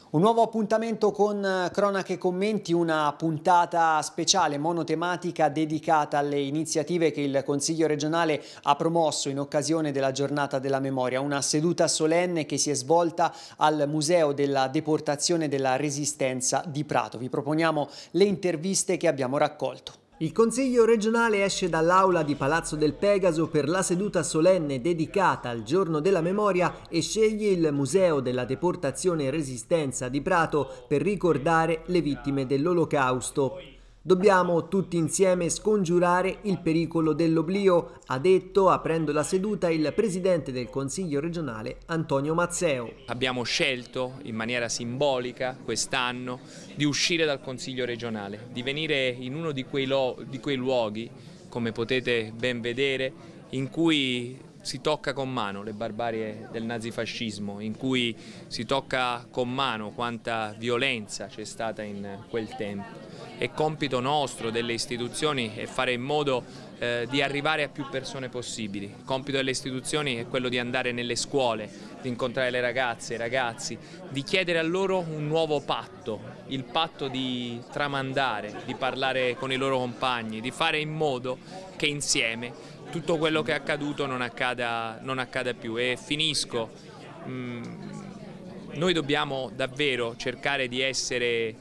Un nuovo appuntamento con Cronache e Commenti, una puntata speciale monotematica dedicata alle iniziative che il Consiglio regionale ha promosso in occasione della Giornata della Memoria, una seduta solenne che si è svolta al Museo della Deportazione e della Resistenza di Prato. Vi proponiamo le interviste che abbiamo raccolto. Il Consiglio regionale esce dall'aula di Palazzo del Pegaso per la seduta solenne dedicata al Giorno della Memoria e sceglie il Museo della Deportazione e Resistenza di Prato per ricordare le vittime dell'Olocausto. Dobbiamo tutti insieme scongiurare il pericolo dell'oblio, ha detto, aprendo la seduta, il presidente del Consiglio regionale Antonio Mazzeo. Abbiamo scelto in maniera simbolica quest'anno di uscire dal Consiglio regionale, di venire in uno di quei luoghi, come potete ben vedere, in cui si tocca con mano le barbarie del nazifascismo, in cui si tocca con mano quanta violenza c'è stata in quel tempo. È compito nostro, delle istituzioni, è fare in modo di arrivare a più persone possibili. Il compito delle istituzioni è quello di andare nelle scuole, di incontrare le ragazze e i ragazzi, di chiedere a loro un nuovo patto, il patto di tramandare, di parlare con i loro compagni, di fare in modo che insieme tutto quello che è accaduto non accada più. E finisco, noi dobbiamo davvero cercare di essere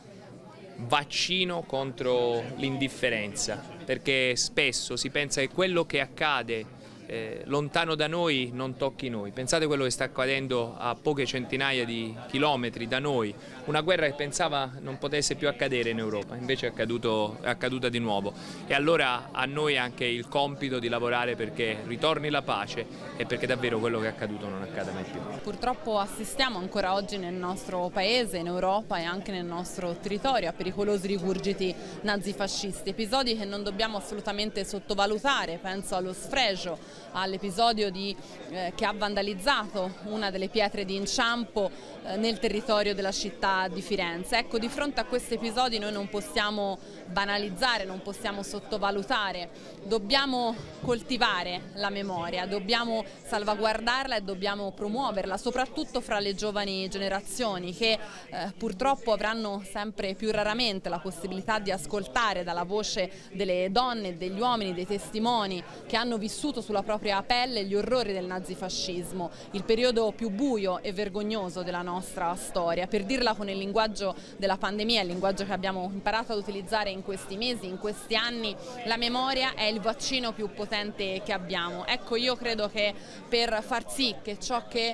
vaccino contro l'indifferenza, perché spesso si pensa che quello che accade lontano da noi non tocchi noi. Pensate a quello che sta accadendo a poche centinaia di chilometri da noi, una guerra che pensava non potesse più accadere in Europa, invece è accaduta di nuovo. E allora a noi anche il compito di lavorare perché ritorni la pace e perché davvero quello che è accaduto non accada mai più. Purtroppo assistiamo ancora oggi nel nostro paese, in Europa e anche nel nostro territorio a pericolosi rigurgiti nazifascisti, episodi che non dobbiamo assolutamente sottovalutare. Penso allo sfregio, all'episodio che ha vandalizzato una delle pietre di inciampo nel territorio della città di Firenze. Ecco, di fronte a questi episodi noi non possiamo banalizzare, non possiamo sottovalutare, dobbiamo coltivare la memoria, dobbiamo salvaguardarla e dobbiamo promuoverla, soprattutto fra le giovani generazioni che purtroppo avranno sempre più raramente la possibilità di ascoltare dalla voce delle donne e degli uomini, dei testimoni che hanno vissuto sulla propria pelle gli orrori del nazifascismo, il periodo più buio e vergognoso della nostra storia. Per dirla con il linguaggio della pandemia, il linguaggio che abbiamo imparato ad utilizzare in questi mesi, in questi anni, la memoria è il vaccino più potente che abbiamo. Ecco, io credo che per far sì che ciò che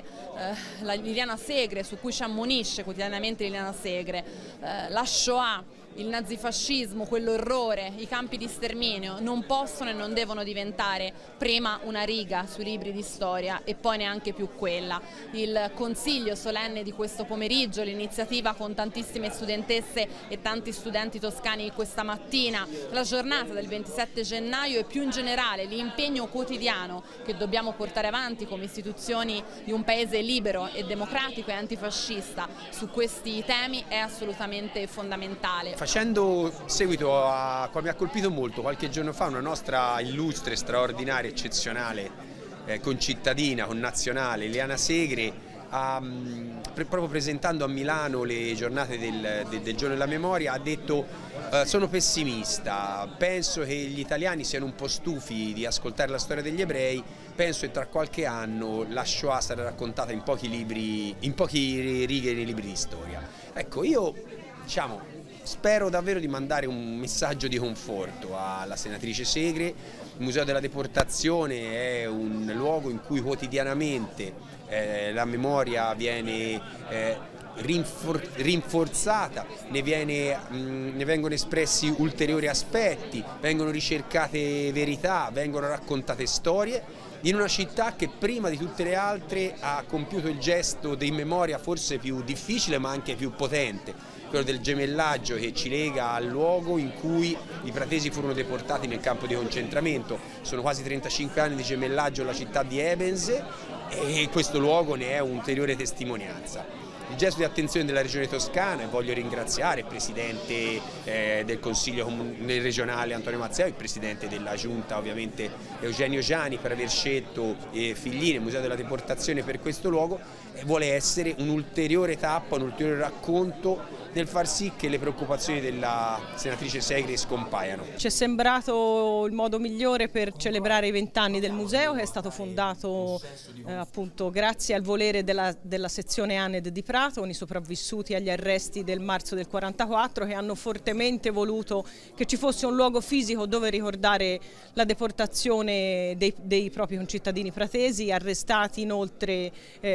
Liliana Segre, su cui ci ammonisce quotidianamente Liliana Segre, la Shoah, il nazifascismo, quell'orrore, i campi di sterminio non possono e non devono diventare prima una riga sui libri di storia e poi neanche più quella. Il consiglio solenne di questo pomeriggio, l'iniziativa con tantissime studentesse e tanti studenti toscani questa mattina, la giornata del 27 gennaio e più in generale l'impegno quotidiano che dobbiamo portare avanti come istituzioni di un paese libero e democratico e antifascista su questi temi è assolutamente fondamentale. Facendo seguito a come mi ha colpito molto qualche giorno fa una nostra illustre, straordinaria, eccezionale concittadina, connazionale, Liliana Segre, proprio presentando a Milano le giornate del Giorno della Memoria, ha detto sono pessimista, penso che gli italiani siano un po' stufi di ascoltare la storia degli ebrei, penso che tra qualche anno la Shoah sarà raccontata in poche righe nei libri di storia. Ecco, io spero davvero di mandare un messaggio di conforto alla senatrice Segre. Il Museo della Deportazione è un luogo in cui quotidianamente la memoria viene rinforzata, ne vengono espressi ulteriori aspetti, vengono ricercate verità, vengono raccontate storie in una città che prima di tutte le altre ha compiuto il gesto di memoria forse più difficile ma anche più potente, quello del gemellaggio che ci lega al luogo in cui i pratesi furono deportati nel campo di concentramento. Sono quasi 35 anni di gemellaggio alla città di Ebense e questo luogo ne è un'ulteriore testimonianza. il gesto di attenzione della Regione Toscana, e voglio ringraziare il Presidente del Consiglio regionale Antonio Mazzeo, il Presidente della Giunta ovviamente Eugenio Giani, per aver scelto Figline, il Museo della Deportazione, per questo luogo, e vuole essere un'ulteriore tappa, un ulteriore racconto nel far sì che le preoccupazioni della senatrice Segre scompaiano. Ci è sembrato il modo migliore per celebrare i 20 anni del museo, che è stato fondato appunto grazie al volere della sezione ANED di Prato, con i sopravvissuti agli arresti del marzo del 44, che hanno fortemente voluto che ci fosse un luogo fisico dove ricordare la deportazione dei propri concittadini pratesi, arrestati in oltre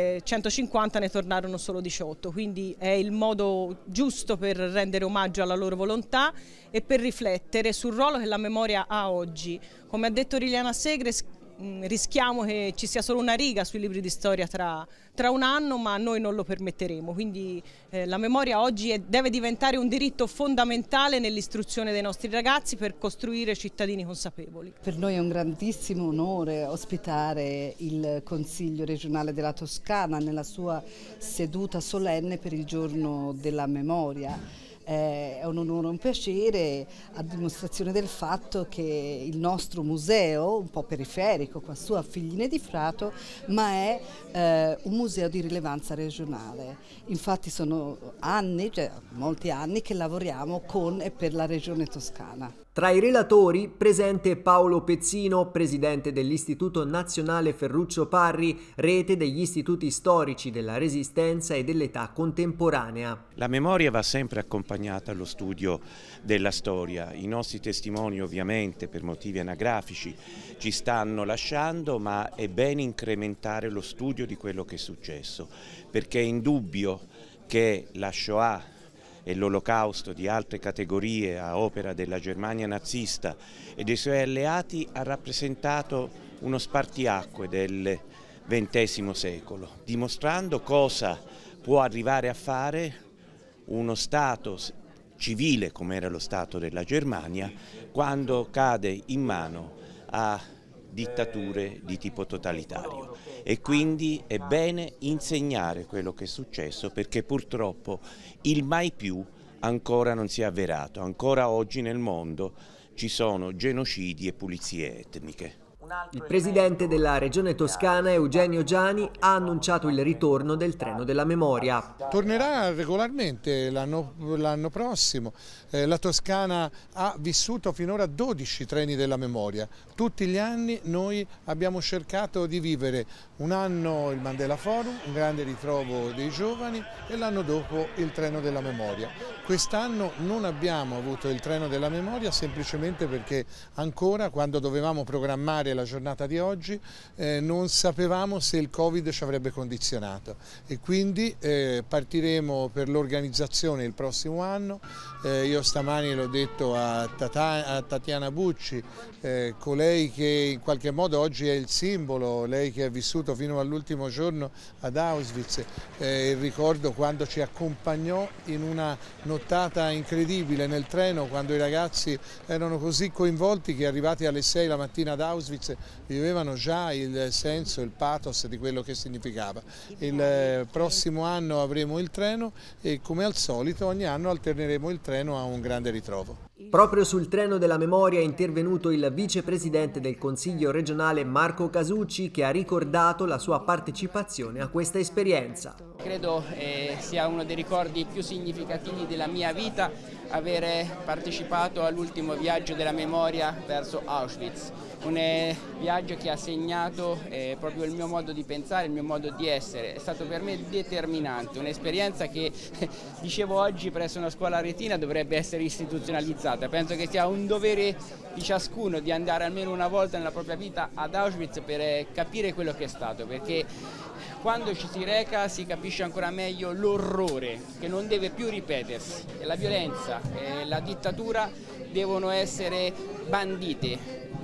150, ne tornarono solo 18, quindi è il modo giusto per rendere omaggio alla loro volontà e per riflettere sul ruolo che la memoria ha oggi. Come ha detto Liliana Segre, rischiamo che ci sia solo una riga sui libri di storia tra un anno, ma noi non lo permetteremo, quindi la memoria oggi deve diventare un diritto fondamentale nell'istruzione dei nostri ragazzi per costruire cittadini consapevoli. Per noi è un grandissimo onore ospitare il Consiglio regionale della Toscana nella sua seduta solenne per il giorno della memoria. È un onore e un piacere, a dimostrazione del fatto che il nostro museo, un po' periferico qua su a Figline di Prato, ma è un museo di rilevanza regionale. Infatti sono anni, cioè molti anni, che lavoriamo con e per la regione toscana. Tra i relatori presente Paolo Pezzino, presidente dell'Istituto Nazionale Ferruccio Parri, rete degli istituti storici della Resistenza e dell'età contemporanea. La memoria va sempre accompagnata allo studio della storia. I nostri testimoni ovviamente per motivi anagrafici ci stanno lasciando, ma è bene incrementare lo studio di quello che è successo, perché è indubbio che la Shoah e l'olocausto di altre categorie a opera della Germania nazista e dei suoi alleati ha rappresentato uno spartiacque del XX secolo, dimostrando cosa può arrivare a fare uno Stato civile come era lo Stato della Germania quando cade in mano a dittature di tipo totalitario, e quindi è bene insegnare quello che è successo, perché purtroppo il mai più ancora non si è avverato. Ancora oggi nel mondo ci sono genocidi e pulizie etniche. Il presidente della regione toscana, Eugenio Giani, ha annunciato il ritorno del treno della memoria. Tornerà regolarmente l'anno prossimo. La Toscana ha vissuto finora 12 treni della memoria. Tutti gli anni noi abbiamo cercato di vivere un anno il Mandela Forum, un grande ritrovo dei giovani, e l'anno dopo il treno della memoria. Quest'anno non abbiamo avuto il treno della memoria semplicemente perché ancora, quando dovevamo programmare la giornata di oggi, non sapevamo se il Covid ci avrebbe condizionato, e quindi partiremo per l'organizzazione il prossimo anno. Io stamani l'ho detto a Tatiana Bucci, colei che in qualche modo oggi è il simbolo, lei che ha vissuto fino all'ultimo giorno ad Auschwitz, ricordo quando ci accompagnò in una nottata incredibile nel treno, quando i ragazzi erano così coinvolti che arrivati alle 6 la mattina ad Auschwitz vivevano già il senso, il pathos di quello che significava. Il prossimo anno avremo il treno e, come al solito, ogni anno alterneremo il treno a un grande ritrovo. Proprio sul treno della memoria è intervenuto il vicepresidente del Consiglio regionale Marco Casucci, che ha ricordato la sua partecipazione a questa esperienza. Credo sia uno dei ricordi più significativi della mia vita avere partecipato all'ultimo viaggio della memoria verso Auschwitz, un viaggio che ha segnato proprio il mio modo di pensare, il mio modo di essere. È stato per me determinante, un'esperienza che, dicevo oggi, presso una scuola aretina dovrebbe essere istituzionalizzata. Penso che sia un dovere di ciascuno di andare almeno una volta nella propria vita ad Auschwitz per capire quello che è stato, perché quando ci si reca si capisce ancora meglio l'orrore che non deve più ripetersi. La violenza e la dittatura devono essere bandite.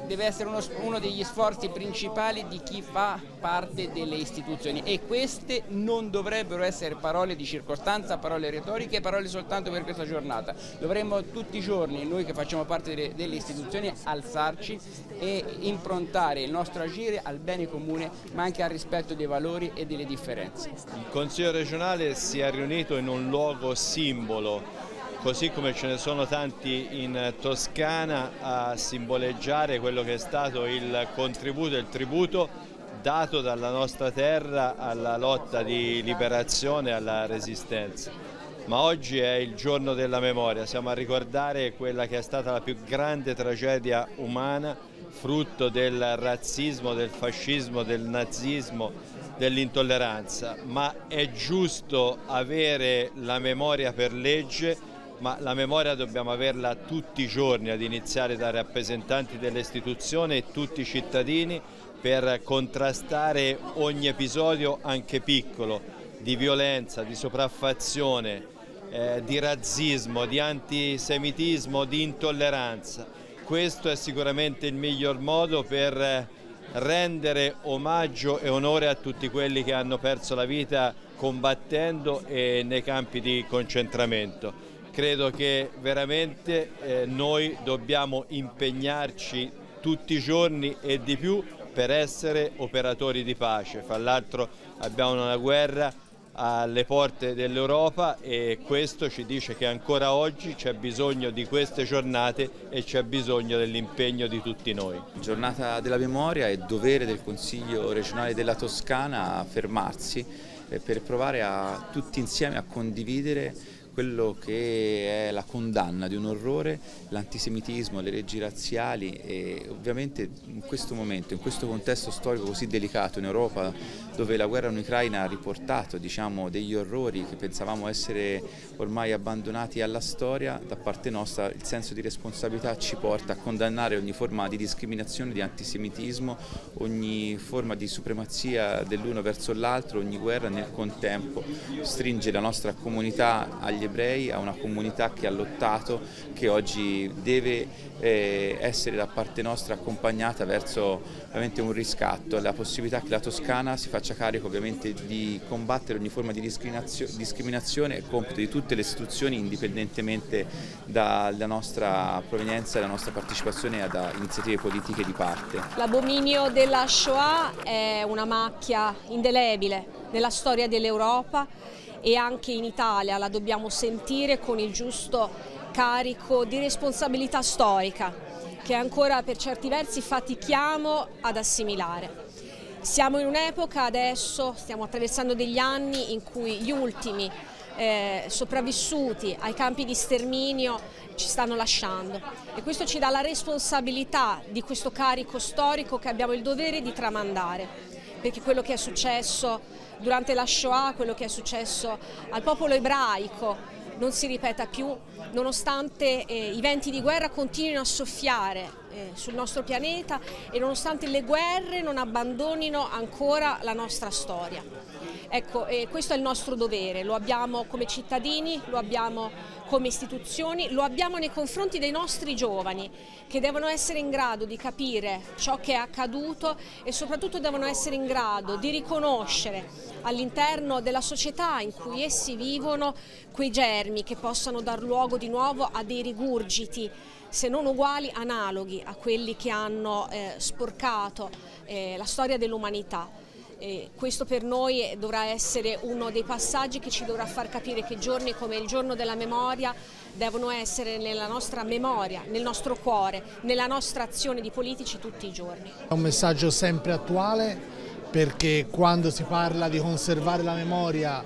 deve essere uno degli sforzi principali di chi fa parte delle istituzioni, e queste non dovrebbero essere parole di circostanza, parole retoriche, parole soltanto per questa giornata. Dovremmo tutti i giorni, noi che facciamo parte delle istituzioni, alzarci e improntare il nostro agire al bene comune, ma anche al rispetto dei valori e delle differenze. Il Consiglio regionale si è riunito in un luogo simbolo, così come ce ne sono tanti in Toscana, a simboleggiare quello che è stato il contributo e il tributo dato dalla nostra terra alla lotta di liberazione e alla resistenza. Ma oggi è il giorno della memoria, siamo a ricordare quella che è stata la più grande tragedia umana, frutto del razzismo, del fascismo, del nazismo, dell'intolleranza. Ma è giusto avere la memoria per legge, ma la memoria dobbiamo averla tutti i giorni, ad iniziare dai rappresentanti delle istituzioni e tutti i cittadini, per contrastare ogni episodio, anche piccolo, di violenza, di sopraffazione, di razzismo, di antisemitismo, di intolleranza. Questo è sicuramente il miglior modo per rendere omaggio e onore a tutti quelli che hanno perso la vita combattendo e nei campi di concentramento. Credo che veramente noi dobbiamo impegnarci tutti i giorni e di più per essere operatori di pace. Fra l'altro abbiamo una guerra alle porte dell'Europa e questo ci dice che ancora oggi c'è bisogno di queste giornate e c'è bisogno dell'impegno di tutti noi. Giornata della memoria è dovere del Consiglio regionale della Toscana a fermarsi per provare a tutti insieme a condividere quello che è la condanna di un orrore, l'antisemitismo, le leggi razziali, e ovviamente in questo momento, in questo contesto storico così delicato in Europa, dove la guerra in Ucraina ha riportato, diciamo, degli orrori che pensavamo essere ormai abbandonati alla storia, da parte nostra il senso di responsabilità ci porta a condannare ogni forma di discriminazione, di antisemitismo, ogni forma di supremazia dell'uno verso l'altro, ogni guerra nel contempo stringe la nostra comunità agli ebrei, a una comunità che ha lottato, che oggi deve essere da parte nostra accompagnata verso ovviamente un riscatto, la possibilità che la Toscana si faccia carico ovviamente di combattere ogni forma di discriminazione. È compito di tutte le istituzioni, indipendentemente dalla nostra provenienza e dalla nostra partecipazione ad iniziative politiche di parte. L'abominio della Shoah è una macchia indelebile nella storia dell'Europa e anche in Italia la dobbiamo sentire con il giusto carico di responsabilità storica che ancora per certi versi fatichiamo ad assimilare. Siamo in un'epoca adesso, stiamo attraversando degli anni in cui gli ultimi sopravvissuti ai campi di sterminio ci stanno lasciando e questo ci dà la responsabilità di questo carico storico che abbiamo il dovere di tramandare, perché quello che è successo durante la Shoah, quello che è successo al popolo ebraico non si ripeta più, nonostante i venti di guerra continuino a soffiare sul nostro pianeta e nonostante le guerre non abbandonino ancora la nostra storia. Ecco, questo è il nostro dovere, lo abbiamo come cittadini, lo abbiamo come istituzioni, lo abbiamo nei confronti dei nostri giovani che devono essere in grado di capire ciò che è accaduto e soprattutto devono essere in grado di riconoscere all'interno della società in cui essi vivono quei germi che possano dar luogo di nuovo a dei rigurgiti, se non uguali, analoghi a quelli che hanno sporcato la storia dell'umanità. Questo per noi dovrà essere uno dei passaggi che ci dovrà far capire che giorni come il giorno della memoria devono essere nella nostra memoria, nel nostro cuore, nella nostra azione di politici tutti i giorni. È un messaggio sempre attuale, perché quando si parla di conservare la memoria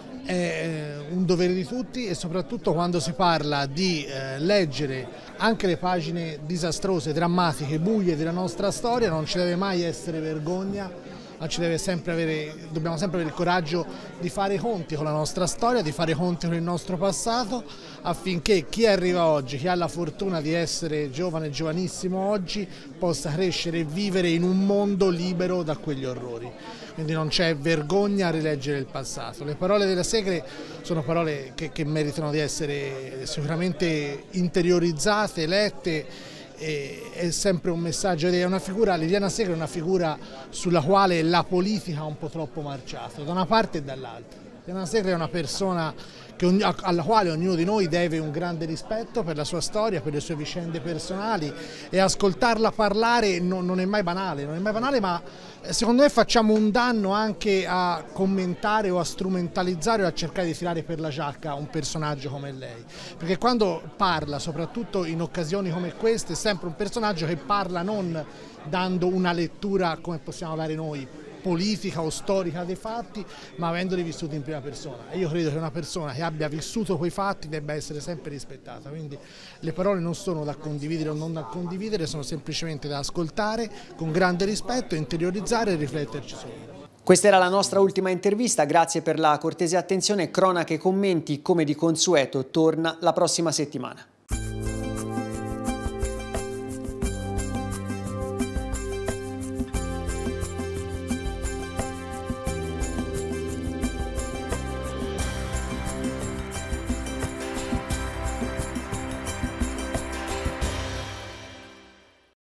è un dovere di tutti, e soprattutto quando si parla di leggere anche le pagine disastrose, drammatiche, buie della nostra storia, non ci deve mai essere vergogna. Dobbiamo sempre avere il coraggio di fare i conti con la nostra storia, di fare i conti con il nostro passato, affinché chi arriva oggi, chi ha la fortuna di essere giovane, giovanissimo oggi, possa crescere e vivere in un mondo libero da quegli orrori. Quindi non c'è vergogna a rileggere il passato. Le parole della Segre sono parole che meritano di essere sicuramente interiorizzate, lette è sempre un messaggio, è una figura, Liliana Segre è una figura sulla quale la politica ha un po' troppo marciato, da una parte e dall'altra. Liliana Segre è una persona alla quale ognuno di noi deve un grande rispetto per la sua storia, per le sue vicende personali, e ascoltarla parlare non è mai banale, ma secondo me facciamo un danno anche a commentare o a strumentalizzare o a cercare di tirare per la giacca un personaggio come lei, perché quando parla, soprattutto in occasioni come queste, è sempre un personaggio che parla non dando una lettura come possiamo dare noi, politica o storica dei fatti, ma avendoli vissuti in prima persona. E io credo che una persona che abbia vissuto quei fatti debba essere sempre rispettata, quindi le parole non sono da condividere o non da condividere, sono semplicemente da ascoltare con grande rispetto, interiorizzare e rifletterci su. Questa era la nostra ultima intervista, grazie per la cortese attenzione. Cronache e commenti, come di consueto, torna la prossima settimana.